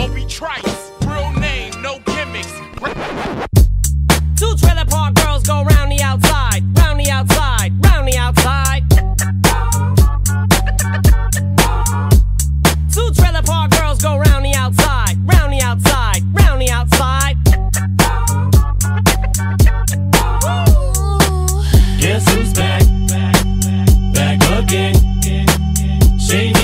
Bobby Trice, real name, no gimmicks. Two trailer park girls go round the outside, round the outside, round the outside. Two trailer park girls go round the outside, round the outside, round the outside. Guess who's back? Back again. She